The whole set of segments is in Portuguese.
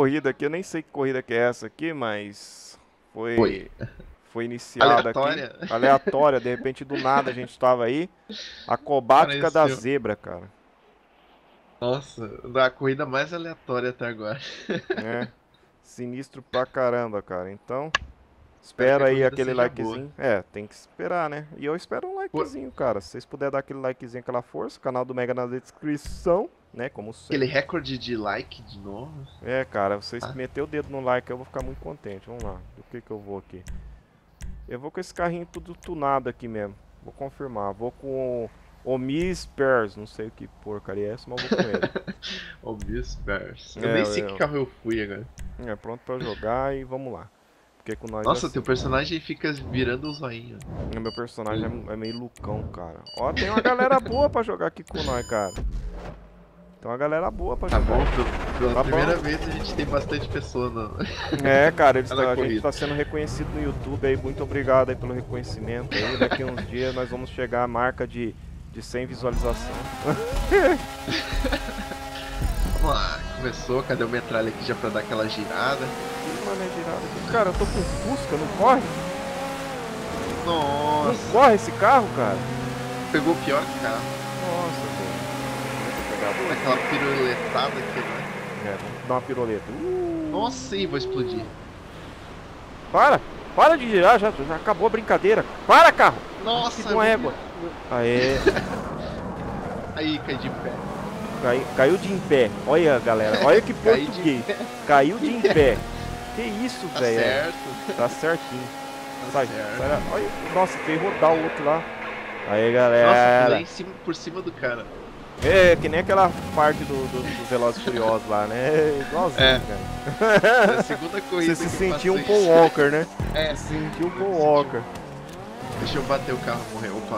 corrida aqui, eu nem sei que corrida que é essa aqui, mas Foi. foi iniciada aqui, Aleatória. aleatória, de repente do nada a gente estava aí. Acrobática da Apareceu. zebra, cara. Nossa, da corrida mais aleatória até agora. É, sinistro pra caramba, cara. Então, Espero que espera a aí corrida aquele seja boa. likezinho. É, tem que esperar, né? E eu espero um Pô, likezinho, cara. Se vocês puderem dar aquele likezinho, aquela força, canal do Mega na descrição, né? Como aquele sempre. recorde de like de novo. É, cara, vocês Tá? meter o dedo no like, eu vou ficar muito contente. Vamos lá, do que eu vou aqui? Eu vou com esse carrinho tudo tunado aqui mesmo. Vou confirmar. Vou com o Miss Bears. Não sei o que porcaria é essa, mas eu vou com ele. O Miss Bears. Eu É, nem sei que carro eu fui agora. pronto pra jogar e vamos lá. Porque com nós é Nossa, assim. teu personagem fica virando o zoinho. Meu personagem é meio Lucão, cara. Ó, tem uma galera boa pra jogar aqui com nós, cara. Tem uma galera boa pra Tá jogar. bom, pela Tá primeira bom. vez a gente tem bastante pessoa no... É, cara, na a gente corrida. tá sendo reconhecido no YouTube aí. Muito obrigado aí pelo reconhecimento aí. Daqui uns dias nós vamos chegar à marca de 100 visualizações. Vamos lá, começou, cadê o metralha aqui já pra dar aquela girada? Mano, é girada aqui. Cara, eu tô com Fusca, não corre? Não Nossa, corre esse carro, cara? pegou o pior carro. Nossa, velho. Vou pegar dois. Aquela piruletada aqui, né? É, vamos dar uma piroleta. Nossa, ih, vou explodir. Para de girar, já acabou a brincadeira. Para, carro! Nossa, Que uma égua. Aê, aí, caí de pé. caiu de em pé. Olha, galera, olha que Caí de português. pé. Caiu de em pé. Que isso, Tá velho. certo, Tá certinho. tá Sai, certo. sai. Olha, nossa, fez rodar o outro lá. Aí, Nossa, galera. pulei em cima, por cima do cara. É, que nem aquela parte do Velozes e Furiosos lá, né? É igualzinho, É. cara. É a segunda corrida Você se que sentiu um passei. Paul Walker, né? É. Se sentiu um Paul Walker. Deixa eu bater o carro, morrer. Opa.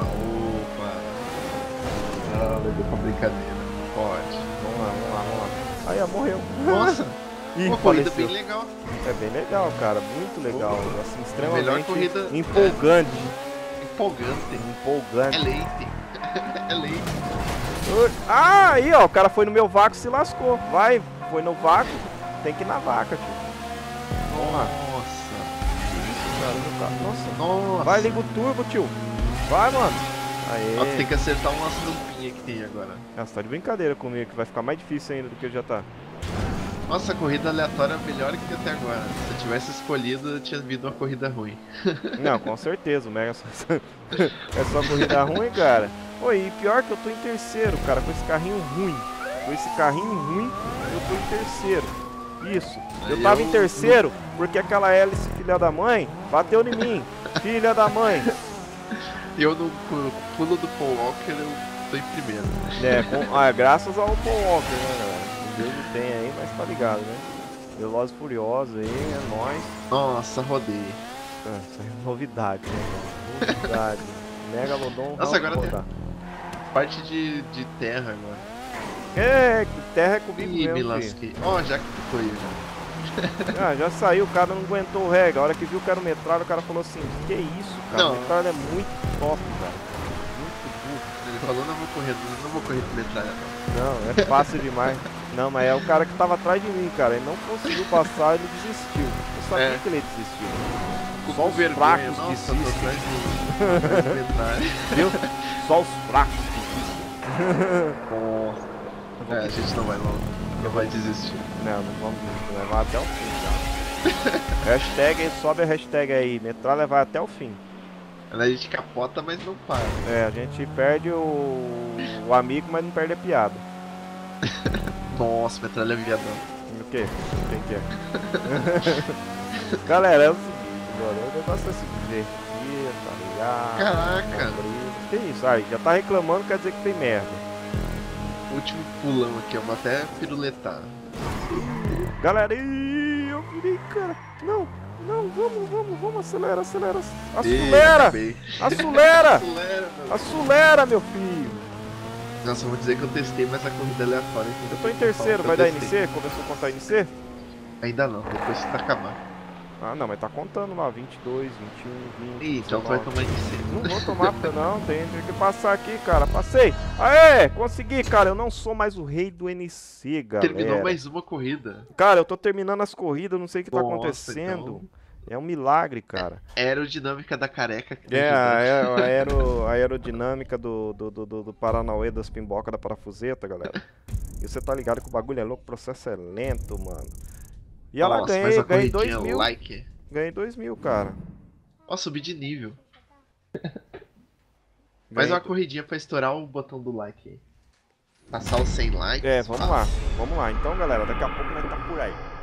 Ah, levou pra brincadeira. Pode. Vamos lá. Aí, ó, morreu. Nossa, Ih, uma corrida faleceu. bem legal. É bem legal, cara. Muito legal. Assim, extremamente Melhor corrida- empolgante. Empolgante. Empolgante. É leite. É leite. Ah, aí, ó. O cara foi no meu vácuo e se lascou. Vai, foi no vácuo. Tem que ir na vaca, tio. Vamos lá. Nossa. Cara, meu carro. Nossa. Nossa. Vai, liga o turbo, tio. Vai, mano. Aê. Nossa, tem que acertar umas rampinhas que tem agora. Nossa, tá de brincadeira comigo, que vai ficar mais difícil ainda do que já tá. Nossa, a corrida aleatória é melhor que até agora. Se eu tivesse escolhido, eu tinha vindo uma corrida ruim. Não, com certeza, o Mega é só corrida ruim, cara. Oi, e pior que eu tô em terceiro, cara, com esse carrinho ruim. Com esse carrinho ruim, eu tô em terceiro. Isso. Eu tava em terceiro porque aquela hélice filha da mãe bateu em mim. Filha da mãe. Eu no pulo do Paul Walker, eu tô em primeiro. Graças ao Paul Walker, né, galera? Deus o tem aí, mas tá ligado, né? Velozes e Furiosos aí, é nóis. Nossa, rodei. Isso aí é novidade, né, cara? Novidade. Megalodon. Nossa, agora tem rodar. parte de terra agora. É, terra é comigo Ih, me mesmo, filho. lasquei. Ó, já que foi já. Já saiu, o cara não aguentou o rega. A hora que viu que era o metralha, o cara falou assim, que isso, cara? Não. O metralha é muito top, cara. Muito burro. Ele falou, não vou correr com metralha não. Não, é fácil demais. Não, mas é o cara que tava atrás de mim, cara. Ele não conseguiu passar, ele desistiu. Eu sabia É. que ele desistiu. Ficou Só com os vergonha. fracos Nossa, tô desistem, atrás de metralha. viu? Só os fracos. É, a gente não vai longe. Não vai desistir. Não vamos levar até o fim, cara. Hashtag, sobe a hashtag aí, metralha vai até o fim. A gente capota, mas não para. É, a gente perde o amigo, mas não perde a piada. Nossa, metralha viadão. O quê? Quem que é? Galera, é o seguinte, agora, o negócio é se divertir, tá ligado? Caraca. Que isso? Aí, já tá reclamando, quer dizer que tem merda. Último pulão aqui, ó. Vou até piruletar. Galera, eu virei, cara. Não, vamos, acelera. Acelera! Acabei. Acelera! Acelera, meu. Acelera, meu filho! Nossa, eu vou dizer que eu testei, mas a corrida é aleatória. Eu tô em terceiro, vai dar NC? Começou a contar NC? Ainda não, depois que acabar. Ah, não, mas tá contando lá, 22, 21, 20, Ih, então tu vai 19. tomar de cedo. Não vou tomar, não, tem que passar aqui, cara. Passei. Aê, consegui, cara. Eu não sou mais o rei do NC, Terminou galera. mais uma corrida. Cara, eu tô terminando as corridas, não sei o que tá Nossa, acontecendo. então. É um milagre, cara. É a aerodinâmica da careca que tá É, ajudando. a aerodinâmica do Paranauê das pimbocas da parafuseta, galera. E você tá ligado que o bagulho é louco, o processo é lento, mano. E ela Nossa, mas a ganhei 2 corridinha mil. like. Ganhei 2 mil, cara. Ó, subi de nível. Mais Ganhei... uma corridinha pra estourar o botão do like aí. Passar os 100 likes. É, vamos lá. Vamos lá. Então, galera, daqui a pouco nós tá por aí.